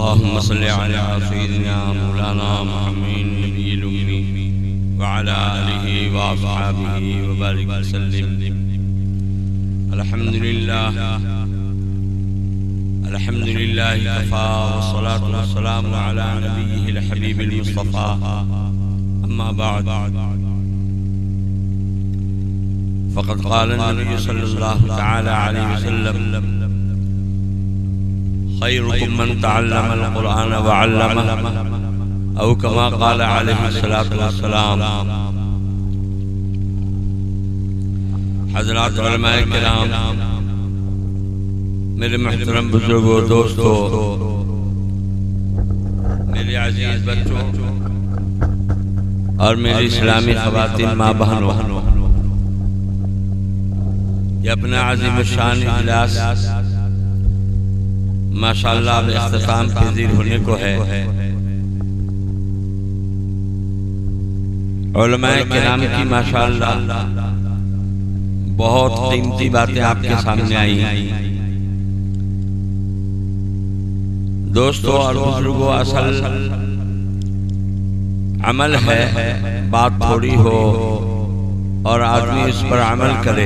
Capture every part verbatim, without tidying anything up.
अल्लाहुम्मा सल्लि अला सय्यिदिना मौलाना मुहम्मद नबील उम्मी व अला आलिहि व अस्हाबिहि व बारिक वसल्लिम। अल्हम्दुलिल्लाह अल्हम्दुलिल्लाह कफ़ा वस्सलातु वस्सलामु अला नबिय्यिहिल हबीबिल मुस्तफ़ा। अम्मा बअद फ़क़द क़ाल नबी सल्लल्लाहु तआला अलैहि वसल्लम खैरुकुम मन तअल्लमल क़ुरआन व अल्लमह औ कमा क़ाल अलैहि सलातु वस्सलाम। हज़रात उलमाए किराम, मेरे मोहतरम बुजुर्गों, दोस्तों, मेरे अजीज बच्चों और मेरी इस्लामी ख़वातीन माँ बहनों, ये अपना अज़ीम शान इजलास माशाअल्लाह अब इख्तिताम पज़ीर होने को है। उलमाए किराम की माशाअल्लाह बहुत कीमती बातें आपके सामने आई। दोस्तों और बुजुर्गों, असल अमल है, बात थोड़ी हो और आदमी इस पर अमल करे।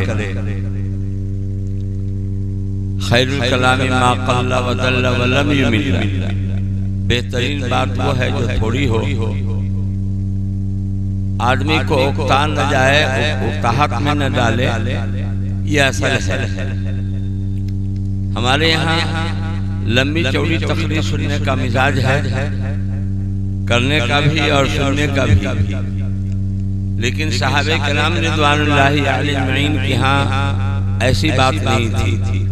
खैरुल कलामी मा क़ल्ल व दल्ल व लम युमिल। बेहतरीन बात वो है जो थोड़ी हो, आदमी को उकता न जाए, उकताहट में न डाले, ये असल है। हमारे यहाँ लंबी चौड़ी तकरीर सुनने का मिजाज है, करने का भी और सुनने का भी। लेकिन साहबे किराम रिज़वानुल्लाहि अलैहिम के यहाँ ऐसी बात नहीं थी।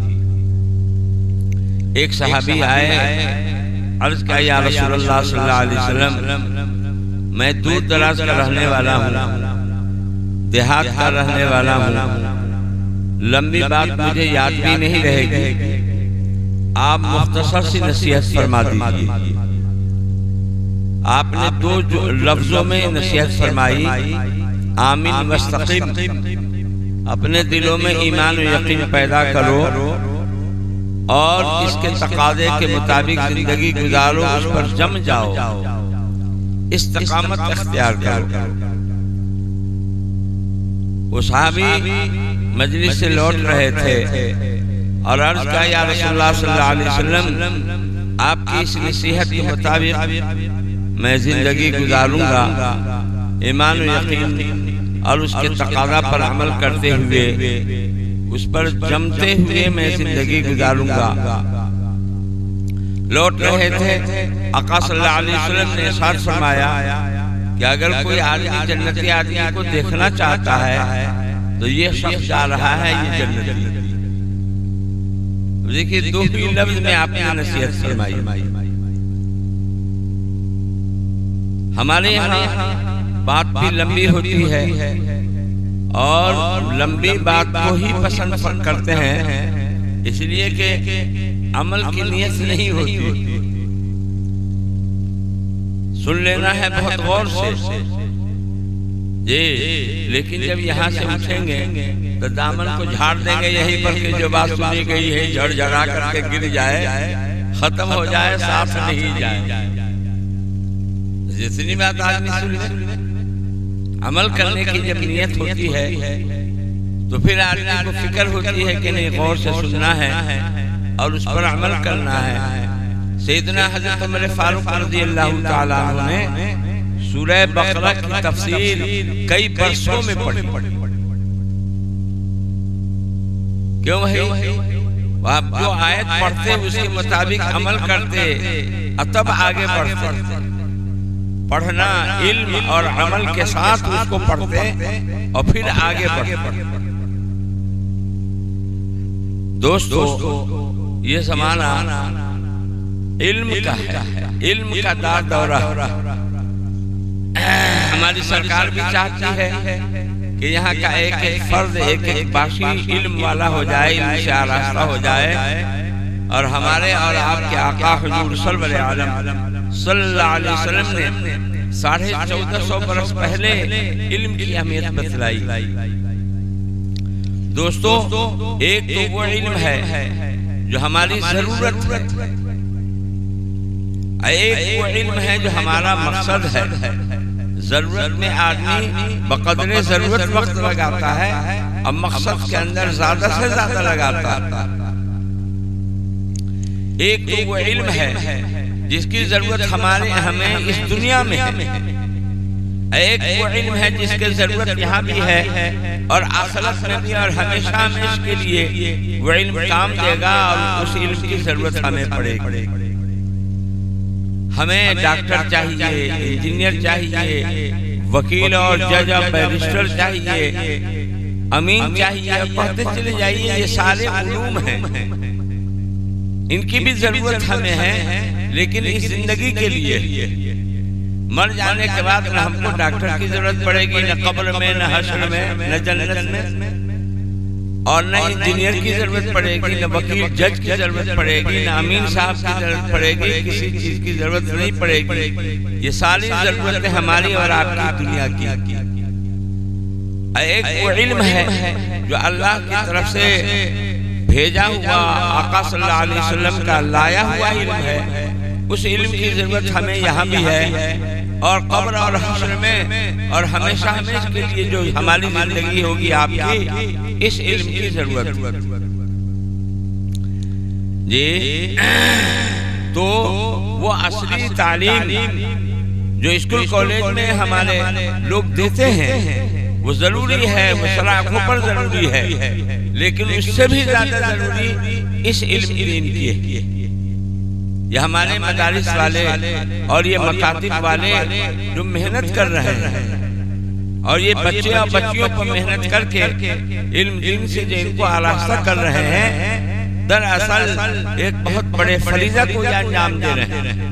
एक सहाबी आए, अर्ज किया, या रसूलल्लाह सल्लल्लाहु अलैहि वसल्लम, मैं दूर दराज का रहने वाला हूँ, देहात का रहने वाला हूँ, लंबी बात मुझे याद भी नहीं रहेगी, आप मुख्तसर सी नसीहत फरमा दीजिए। आपने दो लफ्जों में नसीहत फरमाई, आमीन वस्तकीम, अपने दिलों में ईमान और यकीन पैदा करो और इसके तकाज़े के मुताबिक जिंदगी गुजारो, उस पर जम जाओ, इस्तिकामत इख्तियार करो। वो सहाबी मजलिस से लौट रहे थे और अर्ज किया, या रसूलुल्लाह सल्लल्लाहु अलैहि वसल्लम, आपकी इस नसीहत के मुताबिक मैं जिंदगी गुजारूंगा, ईमान और यकीन और उसके तकाज़ा पर अमल करते हुए, उस पर जमते हुए मैं जिंदगी गुजारूंगा। लौट रहे थे, आका सल्लल्लाहु अलैहि वसल्लम ने इरशाद फरमाया कि अगर कोई आदमी जन्नती आदमी को देखना चाहता है तो ये शख्स जा रहा है, ये जन्नती। देखिए, दो ही लफ्ज में आपने नसीहत फरमाई। हमारे यहाँ बात भी लंबी होती है और लंबी बात को ही पसंद करते हैं, इसलिए कि अमल की नियत नहीं होती। सुन लेना है बहुत गौर से जी, लेकिन जब यहाँ से उठेंगे तो दामन को झाड़ देंगे, यहीं पर कि जो बात सुनी गई है झड़झड़ा करके गिर जाए, खत्म हो जाए, साथ नहीं जाए। जितनी बात आदमी सुन ले, अमल करने की जब नियत होती है तो फिर आदमी को फिक्र होती है कि नहीं, गौर से सुनना है और उस पर अमल करना है। सैयदना हज़रत उमर फारूक रज़ियल्लाहु ताला अन्हु ने सूरह बकरा की तफसीर कई बरसों में पढ़ी। क्यों भाई? आप जो आयत पढ़ते उसके मुताबिक अमल करते तब आगे बढ़ते। पढ़ना इल्म और अमल के साथ उसको पढ़ते और फिर आगे बढ़ते। दोस्तों, ये ज़माना इल्म का है, इल्म का दार दौरा। हमारी सरकार भी चाहती है कि यहाँ का एक एक फर्द, एक एक बाशी इल्म वाला हो जाए, इल्म से आरास्ता हो जाए और हमारे और आपके आका हुजूर सल्लल्लाहु अलैहि वसल्लम ने साढ़े चौदह सौ बरस पहले इल्म की अहमियत बतलाई। दोस्तों, एक तो वो इल्म है जो हमारी जरूरत है, एक वो इल्म है जो हमारा मकसद है, जरूरत में आदमी बकदरे जरूरत वक्त लगाता है और मकसद के अंदर ज्यादा से ज्यादा लगाता है। एक तो वो इल्म है जिसकी जरूरत हमारे हमें इस दुनिया में है, एक वो इल्म है जिसकी जरूरत यहाँ भी है और आखिरत में भी, और हमेशा में इसके लिए वो इल्म काम देगा और उस इल्म की जरूरत हमें पड़ेगी। हमें डॉक्टर चाहिए, इंजीनियर चाहिए, वकील और जज और बैरिस्टर चाहिए, अमीन चाहिए, पढ़ते चले जाइए, ये सारे उलूम हैं, इनकी भी जरूरत हमें है। लेकिन इस जिंदगी के लिए मर जाने के बाद न हमको डॉक्टर की जरूरत पड़ेगी, न कब्र में, न हश्र में, न जन्नत में, और न इंजीनियर की जरूरत पड़ेगी, न वकील जज की जरूरत पड़ेगी, न अमीन साहब की जरूरत पड़ेगी, किसी चीज की जरूरत नहीं पड़ेगी। ये सारी जरूरतें हमारी और आपकी दुनिया की। एक वो इल्म है जो अल्लाह की तरफ से भेजा हुआ आका सल्लल्लाहु अलैहि वसल्लम का लाया हुआ इल्म है। उस इल्म की जरूरत हमें यहाँ भी है और कब्र और हश्र में, और हमेशा हमेशा के लिए जो हमारी जिंदगी होगी आपकी, इस इल्म की जरूरत जी। तो वो असली तालीम जो स्कूल कॉलेज में हमारे लोग देते हैं वो जरूरी है, वो सलाखों पर जरूरी है, लेकिन उससे भी ज्यादा जरूरी इस इल्म दीन की है। ये हमारे मदारिस वाले और ये मकातिब वाले जो मेहनत कर रहे हैं, और ये बच्चे और बच्चियों पर मेहनत करके इल्म दीन से जो इनको आरास्ता कर रहे हैं, दरअसल एक बहुत बड़े फरीजा को अंजाम दे रहे हैं।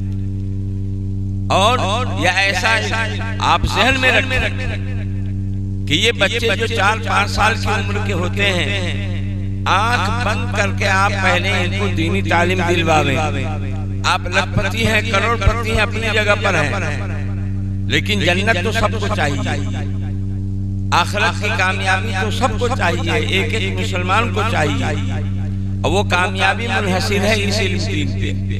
और यह ऐसा आप जहन में रखें कि ये बच्चे जो चार पाँच साल की उम्र के होते हैं, आंख बंद करके आप पहले इनको दीनी तालीम दिलवावें। आप लखपति हैं, करोड़पति हैं, अपनी जगह पर हैं, लेकिन जन्नत तो सबको चाहिए, आखिरत की कामयाबी तो सबको चाहिए, एक एक मुसलमान को चाहिए, और वो कामयाबी मुनहसिर है इस इल्म पे।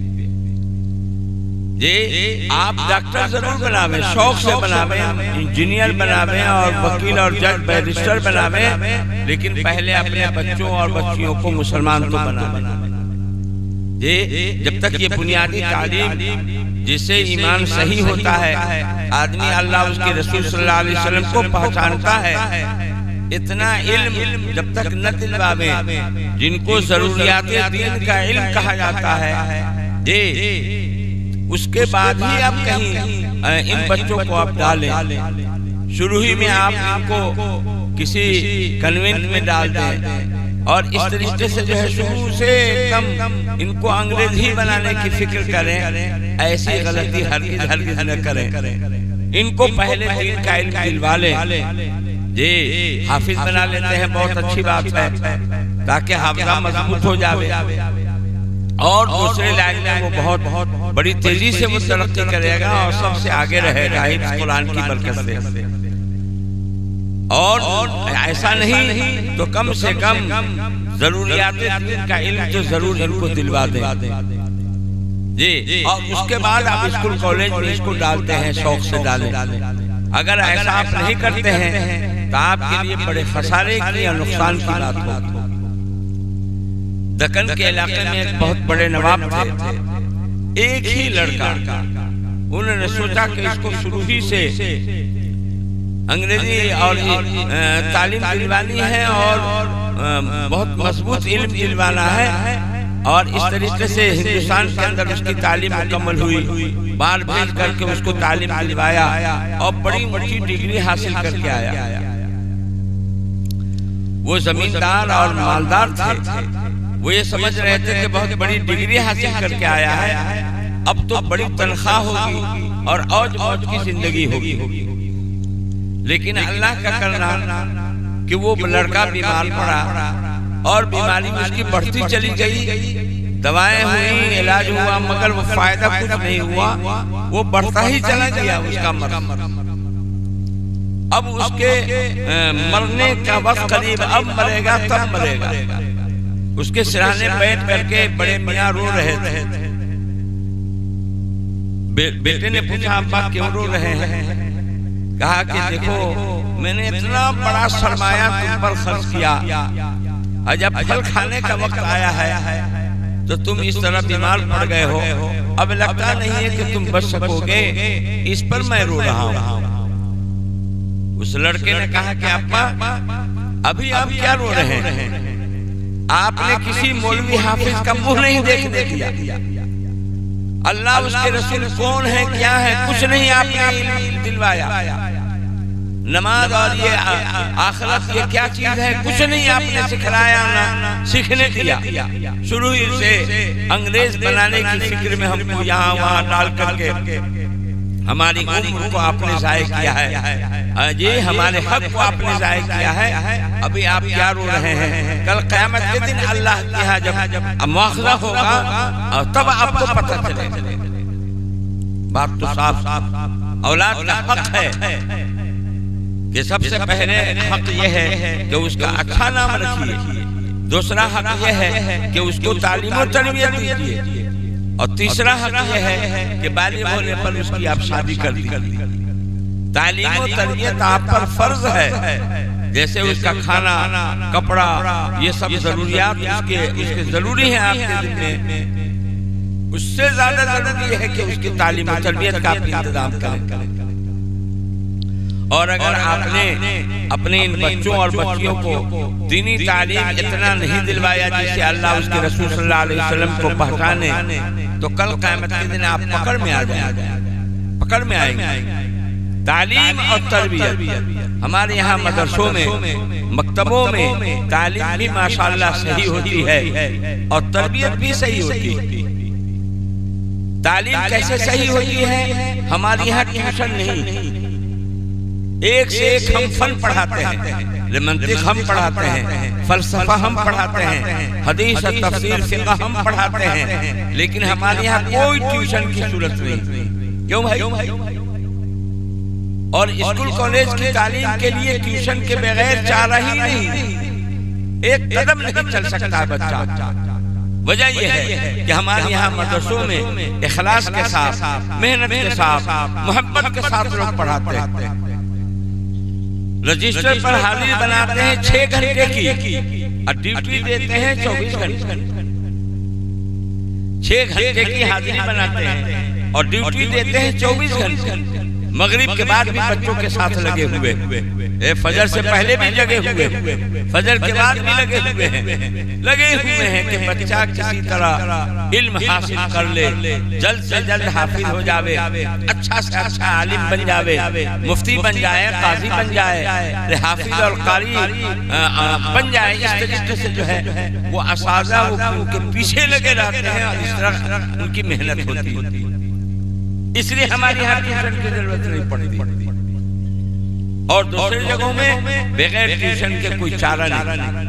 ये आप डॉक्टर जरूर बनावे, शौक से बनावे, इंजीनियर बनावे और वकील और जज बैरिस्टर बनावे, लेकिन पहले अपने बच्चों और बच्चियों को मुसलमान तो बनावे। ये जब तक ये बुनियादी तालीम जिससे ईमान सही होता है, आदमी अल्लाह उसके रसूल सल्लल्लाहु अलैहि वसल्लम को पहचानता है, इतना इल्म जब तक न दिलवावे, जिनको जरूरियात दीन का इल्म कहा जाता है, ये उसके बाद ही आप कहीं इन बच्चों को आप डालें। शुरू ही में आप इनको किसी कन्वेंट में डाल दें और इस तरीके से जो है शुरू से एकदम इनको अंग्रेजी बनाने की फिक्र करें, ऐसी गलती हरगिज हरगिज न करें। इनको पहले दीन का इल्म दिलवा लें। जी हाफिज बना लेते हैं, बहुत अच्छी बात है, ताकि हाफिजा मजबूत हो जावे और दूसरे लाइन में वो बहुत बहुत बड़ी तेजी से वो तरक्की करेगा और सबसे आगे रहेगा इस कुरान की बरकत से। और ऐसा नहीं तो कम से कम जरूरियात दीन का इल्म तो जरूर इनको दिलवा दें जी। और उसके बाद आप स्कूल कॉलेज में इसको डालते हैं, शौक से डालें। अगर ऐसा आप नहीं करते हैं तो आपके लिए बड़े खसारे की या नुकसान की बात होगी। दक्कन के इलाके में एक बहुत बड़े नवाब थे, एक ही लड़का। उन्होंने सोचा कि इसको शुरू ही से अंग्रेजी और तालीम दिलवानी है और बहुत मजबूत इल्म दिलवाना है, और इस तरीके से हिंदुस्तान के अंदर उसकी तालीम मुकम्मल हुई। बाहर भेज करके उसको तालीम दिलवाया और बड़ी ऊंची डिग्री हासिल करके आया। वो जमींदार और मालदार थे, वो ये समझ रहे थे कि बहुत बड़ी डिग्री हासिल करके आया है, अब तो बड़ी तनख्वाह होगी और औज मौज की जिंदगी होगी। लेकिन अल्लाह का करना कि वो लड़का बीमार पड़ा और बीमारी उसकी बढ़ती चली गई, दवाएं हुई, इलाज हुआ, मगर वो फायदा कुछ नहीं हुआ, वो बढ़ता ही चला गया उसका मर्ज। अब उसके मरने का वक्त करीब, अब मरेगा तब मरेगा। उसके सिरहाने बैठ करके बड़े मियाँ रो रहे थे। बे, बेटे ने पूछा अब्बा क्यों रो रहे हैं? कहा कि देखो मैंने इतना बड़ा सरमाया तुम पर खर्च किया और जब फल खाने का वक्त आया है तो तुम इस तरह बीमार पड़ गए हो, अब लगता नहीं है कि तुम बच सकोगे, इस पर मैं रो रहा हूँ। उस लड़के ने कहा कि अब्बा अभी आप क्या रो रहे हैं? आपने किसी मौलवी हाफिज का मुंह नहीं देखने दिया। अल्लाह उसके रसूल कौन है क्या है कुछ नहीं आपने दिलवाया। नमाज और ये आखिरत ये क्या चीज है कुछ नहीं आपने सिखलाया ना सीखने दिया। शुरू ही से अंग्रेज बनाने की फिक्र में हमको यहाँ वहाँ डाल करके हमारी उम्र को आपने जाया किया है, ये हमारे हक को आपने जाया किया है। अभी आप क्या रो रहे हैं? कल क़यामत के दिन अल्लाह के यहाँ जब मुआखज़ा होगा तब आपको पता चलेगा। बात तो साफ औलाद का हक है कि सबसे पहले हक यह है कि उसका अच्छा नाम रखिए, दूसरा हक यह है कि उसको तालीम और तरबियत दीजिए, और तीसरा हक यह है कि बालिग होने पर उसकी आप शादी कर दीजिए। तालीम और तरबियत आप पर फर्ज है, जैसे उसका खाना कपड़ा ये सब जरूरियात उसके उसके जरूरी है आपके जिम्मे, उससे ज्यादा जरूरी है कि उसकी तालीम और तरबियत का आप इंतजाम करें। और अगर आपने अपने इन बच्चों और बच्चियों को दीनी तालीम इतना नहीं दिलवाया जिससे अल्लाह उसके रसूल सल्लल्लाहु अलैहि वसल्लम को पहचाने, तो कल क़यामत के दिन आप पकड़ में आ जाएंगे, पकड़ में आएंगे। तालीम और तरबियत हमारे यहाँ मदरसों में मकतबों में तालीम भी माशाअल्लाह सही होती है और तरबियत भी सही होती है। तालीम कैसे सही होती है? हमारे यहाँ ट्यूशन नहीं, एक से एक हम फन पढ़ाते हैं, मंतिक हम पढ़ाते हैं, फलसफा हम पढ़ाते हैं, हदीस और तफसीर फिक़ह हम पढ़ाते हैं, लेकिन हमारे यहाँ कोई ट्यूशन की जरूरत नहीं। क्यों भाई? और स्कूल कॉलेज की तालीम के लिए ट्यूशन के बगैर चारा ही नहीं, एक कदम नहीं चल सकता बच्चा। वजह यह है कि हमारे यहाँ मदरसों में इखलास के साथ, मेहनत के साथ, मोहब्बत के साथ लोग पढ़ाते हैं। रजिस्टर पर हाजिरी बनाते हैं छह घंटे की और ड्यूटी देते हैं चौबीस घंटे। छह घंटे की हाजिरी बनाते हैं और ड्यूटी देते हैं चौबीस घंटे। मगरिब के बाद भी बच्चों के साथ लगे हुए, ए फजर से पहले भी लगे हुए, फजर के बाद भी लगे हुए हैं, लगे हुए हैं कि बच्चा किसी तरह इल्म हासिल कर ले, जल्द से जल्द हाफिज हो जावे, अच्छा से अच्छा आलिम बन जावे, मुफ्ती बन जाए, काजी बन जाए, हाफिज और कारी बन जाए। इस तरीके से जो है वो असाज़ा उनके पीछे लगे रहते हैं और इस तरह उनकी मेहनत होती है। इसलिए हमारे यहाँ ट्यूशन की जरूरत नहीं पड़ती, और दूसरी जगहों में बगैर ट्यूशन के कोई चारा नहीं।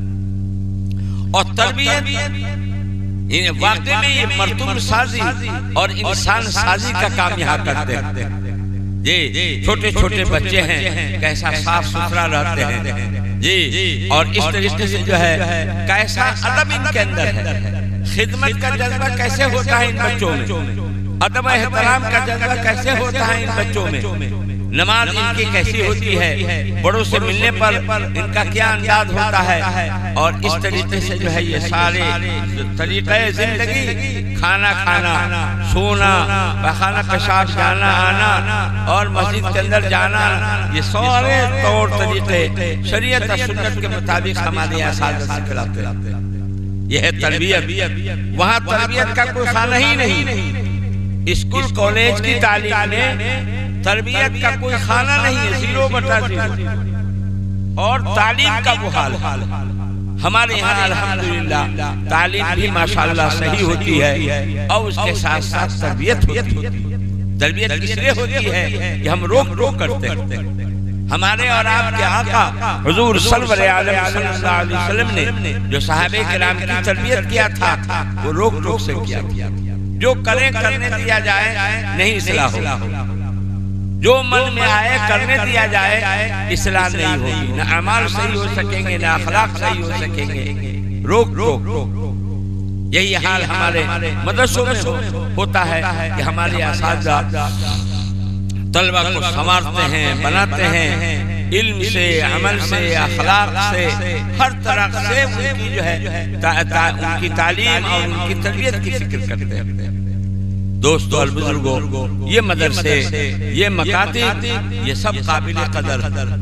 और तरबियत वाकई में ये मर्तुम साजी और इंसान साजी का काम यहाँ करते हैं। ये छोटे छोटे बच्चे हैं, कैसा साफ सुथरा रहते हैं जी, और इस तरीके से जो है कैसा अदब इनके अंदर है, खिदमत का जज्बा कैसे होता है इन बच्चों में, अदब एहतराम का जज्बा कैसे होता है इन बच्चों में, नमाज इनकी कैसी होती है, बड़ों से मिलने पर इनका क्या अंदाज होता है। और इस तरीके से जो है ये सारे तरीक़े जिंदगी, खाना खाना, सोना, बखाना पेशाब जाना आना और मस्जिद के अंदर जाना, ये सारे तौर तरीके शरीयत और सुन्नत के मुताबिक हमारे यहाँ सिखलाते हैं। यह है तरबियत। वहाँ तरबियत का कोई खाना ही नहीं। स्कूल कॉलेज की तालीम में तरबियत का कोई खाना नहीं है, जीरो बटा जीरो। और तालीम का वो हाल हमारे यहाँ अल्हम्दुलिल्लाह तालीम भी माशाअल्लाह सही होती है और उसके साथ साथ तरबियत होती है। तरबियत इसलिए होती है कि हम रोक रोक करते हैं। हमारे और आपके आका हुजूर सल्लल्लाहु अलैहि वसल्लम ने जो सहाबे किराम की तरबियत किया था वो रोक रोक से किया था। जो करें करने दिया जाए नहीं इस्लाह होगी, जो मन में आए करने दिया जाए इस्लाह नहीं होगी, न अमाल सही हो सकेंगे, न अखलाक सही हो सकेंगे। रोक रोक यही हाल हमारे मदरसों में हो, होता है कि हमारे असातिज़ा तलबा को संवारते हैं, बनाते हैं, इल्म से, अमल से, अखलाक से, हर तरह से उनकी जो है ता, ता, उनकी तालीम और उनकी तरबियत की फिक्र करते हैं। दोस्तों और बुजुर्गों, ये मदरसे, ये मकातिब, ये सब काबिल कदर,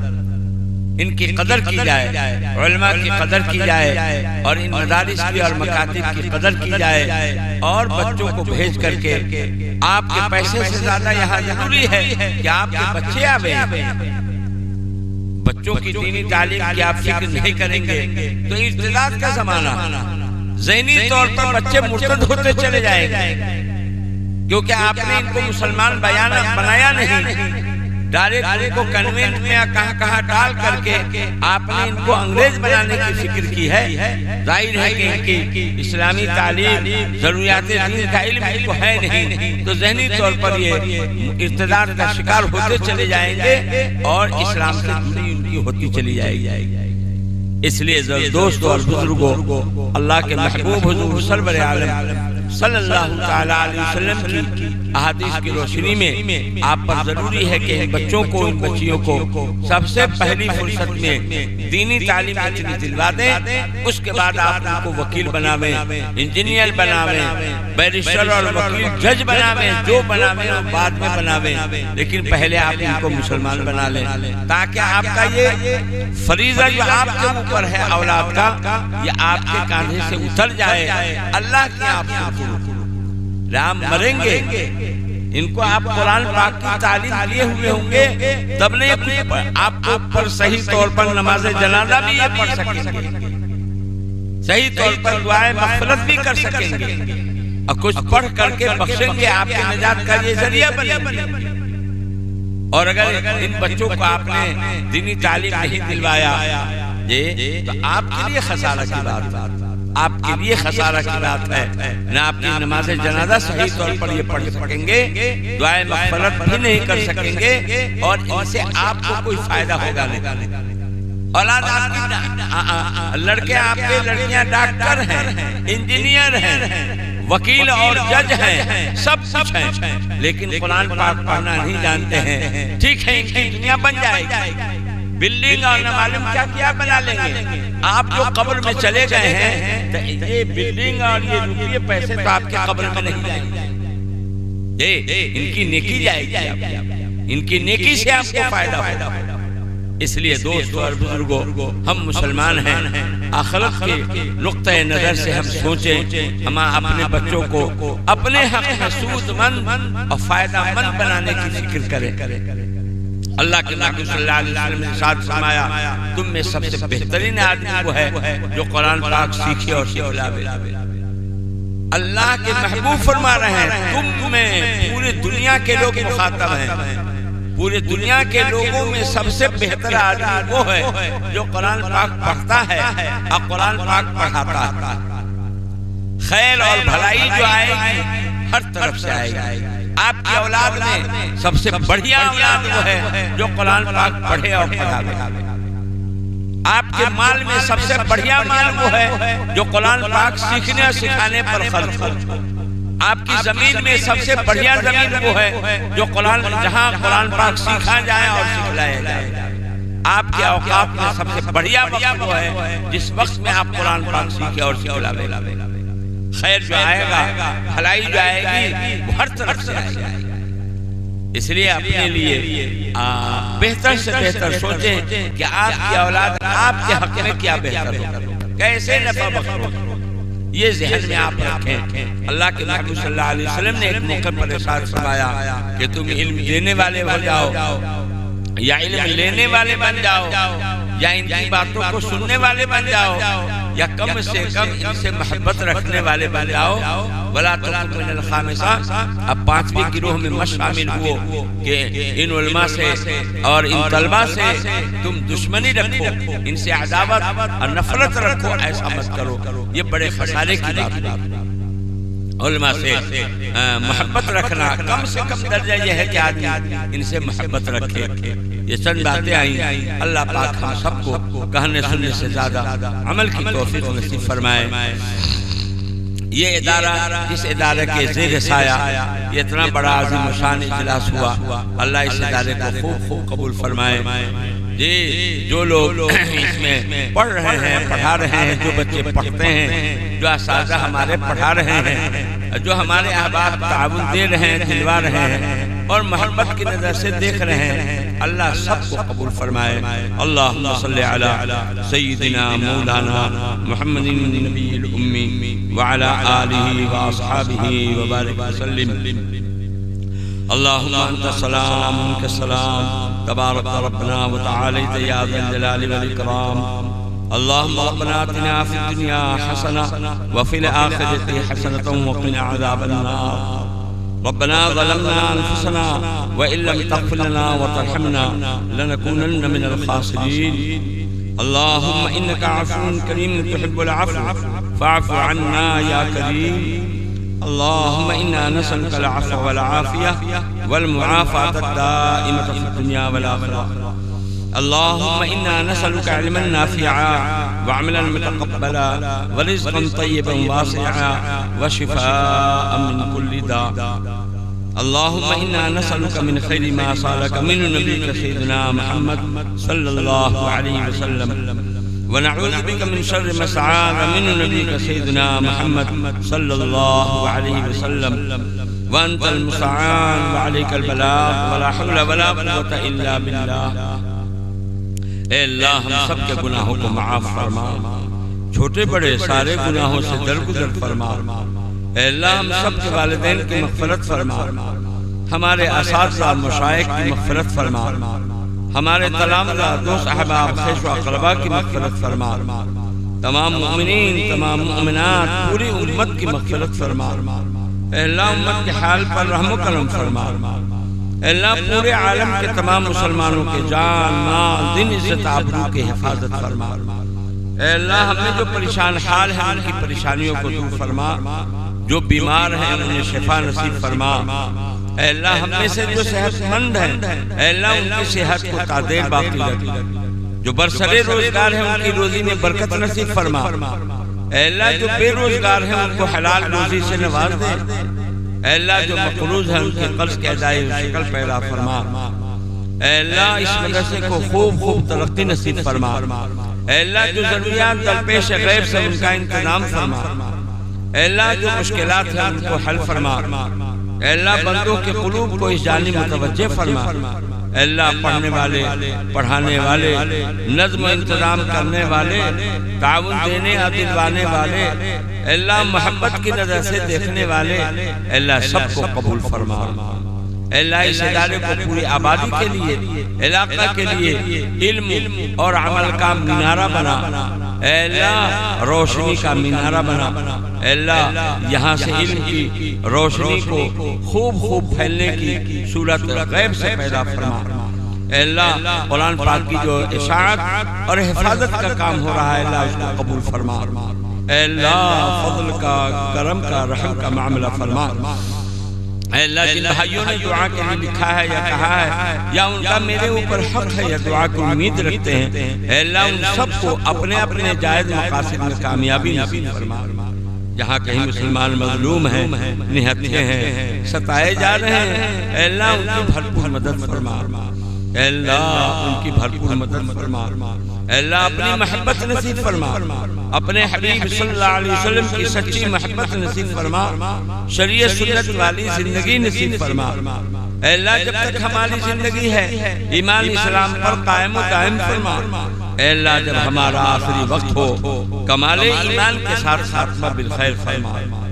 इनकी कदर की जाए, उलमा की कदर की जाए और इन मदारिस की और मकातिब की कदर की जाए। और बच्चों को भेज करके, आपके पैसे से ज्यादा यहाँ जरूरी है कि आपके बच्चे आवे। बच्चों की दीनी तालीम की आप फिक्र नहीं करेंगे तो इर्तिदाद का जमाना, ज़हनी तौर पर बच्चे मुर्तद होते चले जाएंगे, क्योंकि आपने इनको मुसलमान बयाना बनाया नहीं। डायरेक्ट इनको कन्वेंट में या कहाँ कहाँ डाल करके आपने इनको अंग्रेज बनाने की फिक्र की है। जाहिर है कि इनकी इस्लामी तालीम, जरूरियात दीन का इल्म इनको है नहीं, तो ज़हनी तौर पर ये इर्तिदाद का शिकार होते चले जाएंगे और इस्लाम से दूरी उनकी होती चली जाएगी। इसलिए दोस्तों और बुजुर्गों, अल्लाह के महबूब हुजूर सरवर आलम सल्लल्लाहु ताला अलैहि वसल्लम की अहादीस की रोशनी में आप पर जरूरी है कि इन बच्चों को, इन बच्चियों को सबसे पहली फुर्सत में दीनी तालीम इतनी दिलवा दें। उसके बाद आप उनको वकील बनावें, इंजीनियर बनावें, बैरिस्टर और वकील जज बनावें, जो बनावें वो बाद में बनावें, लेकिन पहले आप इनको मुसलमान बना लें, ताकि आपका ये फरीजा जो आपके ऊपर है औलाद का, ये आपके कांधे से उतर जाए। अल्लाह की आप राम मरेंगे, इनको आप कुरान पाक की तालीम दिए हुए होंगे, तब नहीं कुछ आपको ऊपर सही तौर पर नमाज जनाजा भी ये पढ़ सकेंगे, सही तौर पर दुआएं मग़फ़िरत भी कर सकेंगे और कुछ पढ़ करके बख्शेंगे, आपके निजात का ये जरिया बनेंगे। और अगर इन बच्चों को आपने दीनी तालीम नहीं दिलवाया ये, तो आपके लिए खसारा की बात, आपके लिए खसारा की बात है। न आपकी नमाज जनाजा सही तौर पर ये पढ़ सकेंगे, दुआएं मग़फ़िरत भी नहीं कर सकेंगे और इनसे आपको कोई फायदा होगा नहीं। औलाद आपकी, लड़के आपके, लड़कियां डॉक्टर हैं, इंजीनियर हैं, वकील और जज हैं, सब कुछ हैं, लेकिन कुरान पाक पढ़ना नहीं जानते हैं। ठीक है, इनकी दुनिया बन जाएगी, बिल्डिंग और न मालूम क्या क्या बना लेंगे। आप जो कब्र में चले गए हैं, तो ये बिल्डिंग और ये रुपये पैसे तो आपके कब्र में नहीं जाएंगे, ये इनकी नेकी जाएगी, इनकी नेकी से आपको फायदा होगा। इसलिए दोस्तों और बुजुर्गों, हम मुसलमान हैं, आखिरत के नुक्ते नजर से हम सोचें, हम अपने बच्चों को अपने हक में सूदमंद और फायदामंद बनाने की फिक्र करें। अल्लाह के नबी सल्लल्लाहु अलैहि वसल्लम ने इरशाद फरमाया, तुम में सबसे बेहतरीन आदमी वो है जो कुरान पाक सीखे और सिखलावे। अल्लाह के महबूब फरमा रहे हैं, तुम में पूरी दुनिया के लोग मुखातब हैं, पूरी दुनिया के लोगों में सबसे बेहतर आदमी वो है जो कुरान पाक पढ़ता है और कुरान पाक पढ़ाता है। खैर और भलाई जो आएगी हर तरफ से आएगी। आपकी औलाद में सबसे बढ़िया औलाद वो है जो कुरान पाक पढ़े और पढ़ावे। आपके माल में सबसे बढ़िया माल वो है जो कुरान पाक सीखने और सिखाने पर खर्च हो। आपकी जमीन में सबसे बढ़िया जमीन वो है जो कुरान, जहाँ कुरान पाक सीखा जाए और सिखलाया जाए। आपके औकात में सबसे बढ़िया वक्त वो है जिस वक्त में आप कुरान पाक सीखे और सिखलावे। खैर जो आएगा, भलाई जो आएगी वो हर तरफ से आएगी। इसलिए अपने लिए बेहतर से बेहतर सोचें कि आपकी औलाद आपके हक में क्या बेहतर हो, कैसे नफा बख्शो, ये ज़हन में आप रखें। अल्लाह के नबी सल्लल्लाहु अलैहि वसल्लम ने एक मौके पर इरशाद फरमाया कि तुम इल्म देने वाले हो जाओ या इल्म लेने वाले बन जाओ, या इनकी बातों को सुनने वाले बन जाओ, या कम से कम इनसे मोहब्बत रखने वाले बन जाओ। वला तकुन मिनल खामिसा, अब पांचवी गिरोह में मत शामिल हुओ कि इन उलमा से और इन तलबा से तुम दुश्मनी रखो, इनसे अदावत और नफरत रखो, ऐसा मत करो। ये बड़े खसारे की बात है। उलमा से मोहब्बत रखना, कम से कम दर्जा यह है कि आदमी इनसे मोहब्बत रखे। ये चंद बातें आई, अल्लाह पाक हम सबको कहने सुनने से ज्यादा अमल की तौफीक नसीब फरमाए। ये इदारा, जिस इदारे के ज़ेर साया ये इतना बड़ा अज़ीम शान इजलास हुआ, अल्लाह इस इदारे को खूब खूब कबूल फरमाए। जी जो लोग इसमें पढ़ रहे हैं, पढ़ा रहे हैं, जो बच्चे पढ़ते हैं, जो असातिज़ा हमारे पढ़ा रहे हैं, जो हमारे अहबाब ताउन दे रहे हैं, दिलवा रहे हैं और मोहब्बत की नज़र से देख रहे हैं, अल्लाह सबको कबूल फरमाए। अल्लाहुम्मा सल्ली अला सय्यिदिना मौलाना मुहम्मदिन नबिय्यिल उम्मी व अला आलिहि व अस्हाबिहि व बारिक वसल्लिम। अल्लाहुम्मा अंता सलाम मिनका सलाम तबारक रब्बना व तआला या ज़ल जलाली वल इकराम। अल्लाहुम्मा रब्बना आतिना फिद दुनिया हसना व फिल आखिरति हसनतन व क़िना अज़ाबन नार। रब्बना ज़लमना अनफुसना व इन लम तग़फिर लना व तरहमना लनकूनन्न मिनल ख़ासिरीन। अल्लाहुम्मा इन्नका अफ़ुव्वुन करीम तुहिब्बुल अफ़्व फ़अफ़ु अन्ना या करीम। अल्लाहुम्मा इन्ना नसअलुकल अफ़्व वल आफ़ियह वल मुआफ़ात अद-दाइमत फ़िद दुनिया वल आख़िरह। अल्लाहुम्मा इन्ना नसअलुका इल्मन नाफ़िअ व अमलन मुतक़ब्बला व रिज़्क़न तय्यबन वासिअ व शिफ़ाअन मिन कुल्लि दा। अल्लाहुम्मा इन्ना नसअलुका मिन खैरि मा सअलका मिन्हु नबियुका सय्यिदुना मुहम्मद सल्लल्लाहु अलैहि वसल्लम व नऊज़ु बिका मिन शर्रि मा सअलका मिन्हु नबियुका सय्यिदुना मुहम्मद सल्लल्लाहु अलैहि वसल्लम व अंतल मुस्तआन व अलैकल बलाग व ला हौला व ला कुव्वता इल्ला बिल्लाह। ए अल्लाह हम सब के गुनाहों को माफ फरमा, छोटे बड़े सारे गुनाहों से दरगुजर फरमा। ए अल्लाह हम सब के वालिदैन की मग़फ़िरत फरमा, हमारे असातिज़ा मशाइख़ की मग़फ़िरत फरमा, हमारे तलामज़ा दोस्त अहबाब ख़ैश व अक़रबा की मग़फ़िरत फरमा, तमाम मुमिनीन तमाम मुमिनात पूरी उम्मत की मग़फ़िरत फरमा। ए अल्लाह उम्मत के हाल पर रहम व करम फरमा। अल्लाह पूरे आलम के तमाम मुसलमानों के जान माल दिन इज़्ज़त आबरू की हिफाजत फरमा। अल्लाह हमें जो परेशान हाल है उनकी परेशानियों को दूर फरमा, जो बीमार हैं उन्हें शिफा नसीब फरमा। अल्लाह हम में से जो सेहतमंद हैं अल्लाह उनकी सेहत को तादेर बाकी रख, जो बरसरे रोजगार हैं उनकी रोजी में बरकत नसीब फरमा। अल्लाह जो बेरोजगार हैं उनको हलाल रोजी से नवाज दे। अल्लाह जो मक़रूज़ है उनके कर्ज के अदायगी शक्ल पैदा फरमा। अल्लाह इस मदरसे को खूब खूब तरक्की नसीब फरमा। अल्लाह जो ज़रूरियात दरपेश गैब से उनका इंतजाम फरमा। अल्लाह जो मुश्किलात हैं उनको हल फरमा। अल्लाह बंदों के क़ुलूब को इस जानिब मुतवज्जे फरमा। अल्लाह पढ़ने वाले, पढ़ाने वाले, नज़्म इंतजाम करने वाले, ताउन देने और दिलवाने वाले, अल्लाह मोहब्बत की नज़र से देखने वाले, अल्लाह सबको कबूल फरमा। अल्लाह इस इदारे को पूरी आबादी के लिए, इलाका के लिए इल्म और अमल का मीनारा बना। अल्लाह रोशनी का मीनारा बना। अल्लाह यहाँ से इल्म की रोशनी को खूब खूब फैलने की सूरत गैब से पैदा फरमा। अल्लाह कुरान पाक की जो इशाअत और हिफाजत का काम हो रहा है अल्लाह उसको कबूल फरमा। अल्लाह फضल का, करम का, रहम का मामला फरमा। अल्लाह जिन भाइयों ने दुआ के लिए लिखा है या कहा है या उनका मेरे ऊपर हक है या दुआ की उम्मीद रखते हैं, अल्लाह उन सबको अपने अपने जायज़ मकासद में कामयाबी नसीब फरमा। जहाँ कहीं मुसलमान मजलूम हैं, निहत्थे हैं, सताए जा रहे हैं, अल्लाह उनकी भरपूर मदद फरमा। अल्लाह उनकी भरपूर मदद फरमा। अल्लाह अपनी मोहब्बत नसीब फरमा। अपने हबीब सल्लल्लाहु अलैहि वसल्लम की सच्ची मोहब्बत नसीब फरमा। शरीयत सुन्नत वाली जिंदगी नसीब फरमा। अल्लाह जब तक हमारी जिंदगी है ईमान इस्लाम पर कायम व दायम फरमा। अल्लाह जब हमारा आखिरी वक्त हो कमाले ईमान के साथ खात्मा बिल खैर फरमा।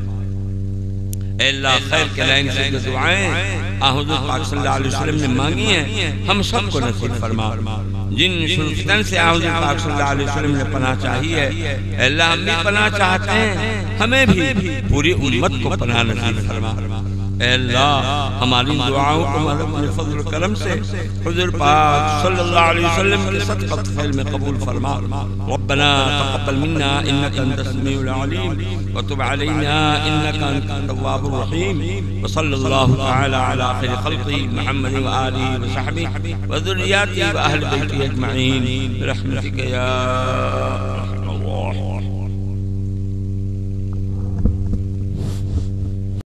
अल्लाह खैर के लाइन से जो दुआएं हुज़ूर पाक सल्लल्लाहु अलैहि वसल्लम ने मांगी हैं हम सबको नसीब फरमा। जिन शुरुफितन से हुज़ूर पाक सल्लल्लाहु अलैहि वसल्लम ने पनाह चाही है अल्लाह हम भी पनाह चाहते हैं, हमें भी पूरी उम्मत को पनाह नसीब फरमा। अल्लाह हमारी दुआओं को अपने फज़ल करम से हुज़ूर पाक सल्लल्लाहु अलैहि वसल्लम के सदक़त फ़ैल में कबूल फरमा। रब्बना तक़ब्बल मिन्ना इन्नका अंतस समीउल अलीम व तुब अलैना इन्नका अंतत तव्वाबुर रहीम व सल्लल्लाहु तआला अला खैरि ख़ल्क़ि मुहम्मद व आलिहि व सहबिहि व ज़ुर्रिय्यतिहि व अहलि बैतिहि अजमईन बिरहमतिका या अरहमर राहिमीन।